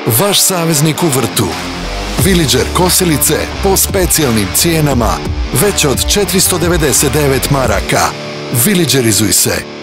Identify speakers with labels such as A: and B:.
A: Vaš saveznik u vrtu. Villager kosilice po specijalnim cijenama, već od 499 maraka. Villagerizuj se.